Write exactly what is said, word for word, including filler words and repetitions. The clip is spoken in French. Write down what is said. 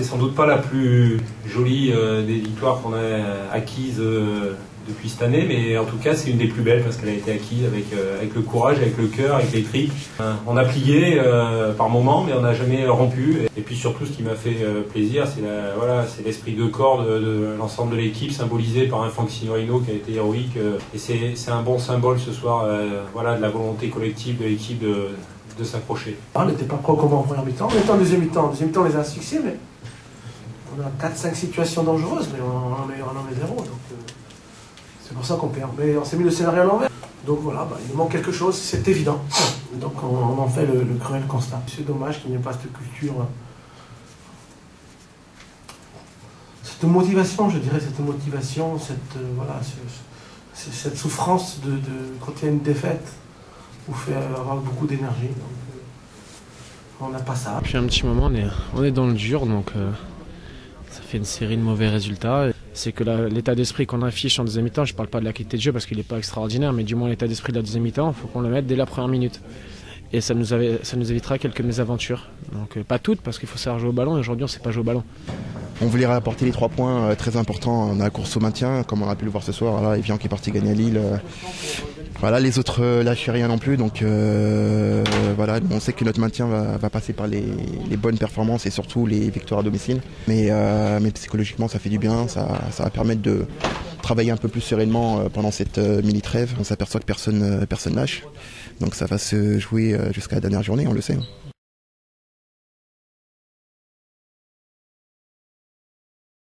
c'est sans doute pas la plus jolie euh, des victoires qu'on a acquises euh, depuis cette année, mais en tout cas c'est une des plus belles parce qu'elle a été acquise avec, euh, avec le courage, avec le cœur, avec les tripes. Euh, on a plié euh, par moments, mais on n'a jamais rompu. Et puis surtout, ce qui m'a fait euh, plaisir, c'est la, voilà, c'est l'esprit de corps de, de l'ensemble de l'équipe, symbolisé par un Franck Signorino qui a été héroïque. Euh, et c'est un bon symbole ce soir, euh, voilà, de la volonté collective de l'équipe de, de s'accrocher. On n'était pas pro comme en première mi-temps, on était en deuxième mi-temps. En deuxième mi-temps, on les a asphyxiés, mais on a quatre cinq situations dangereuses, mais on en met, on en met zéro. Donc, euh, c'est pour ça qu'on perd. Mais on s'est mis le scénario à l'envers. Donc voilà, bah, il nous manque quelque chose, c'est évident. Donc on, on en fait le, le cruel constat. C'est dommage qu'il n'y ait pas cette culture, cette motivation, je dirais, cette motivation, cette, euh, voilà, ce, ce, cette souffrance de, de, quand il y a une défaite, vous fait avoir beaucoup d'énergie. Donc euh, on n'a pas ça. Depuis un petit moment, on est, on est dans le dur, donc euh, ça fait une série de mauvais résultats. C'est que l'état d'esprit qu'on affiche en deuxième mi-temps, je ne parle pas de la qualité de jeu parce qu'il n'est pas extraordinaire, mais du moins l'état d'esprit de la deuxième mi-temps, il faut qu'on le mette dès la première minute. Et ça nous, avait, ça nous évitera quelques mésaventures. Donc euh, pas toutes, parce qu'il faut savoir jouer au ballon, et aujourd'hui on ne sait pas jouer au ballon. On voulait rapporter les trois points euh, très importants dans la course au maintien, comme on a pu le voir ce soir. Voilà, Evian qui est parti gagner à Lille. Euh, voilà, les autres euh, lâchent rien non plus. Donc euh, voilà, on sait que notre maintien va, va passer par les, les bonnes performances et surtout les victoires à domicile. Mais, euh, mais psychologiquement, ça fait du bien. Ça, ça va permettre de travailler un peu plus sereinement euh, pendant cette euh, mini-trêve. On s'aperçoit que personne, euh, personne lâche. Donc ça va se jouer euh, jusqu'à la dernière journée, on le sait.